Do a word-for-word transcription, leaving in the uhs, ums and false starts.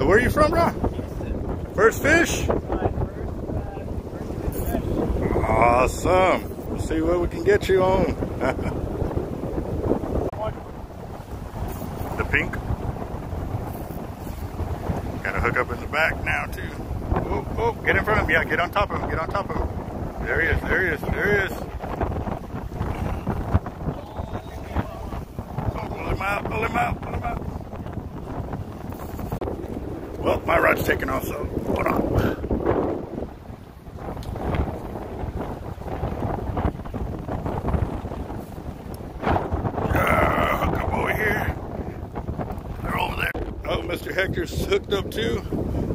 where are you from, bro? First fish? Awesome. We'll see what we can get you on. The pink. Got a hook up in the back now, too. Oh, oh, get in front of him. Yeah, get on top of him. Get on top of him. There he is. There he is. There he is. Oh, pull him out. Pull him out. Pull him out. Well, my rod's taking off, so hold on. Uh, hook up over here. They're over there. Oh, Mister Hector's hooked up too.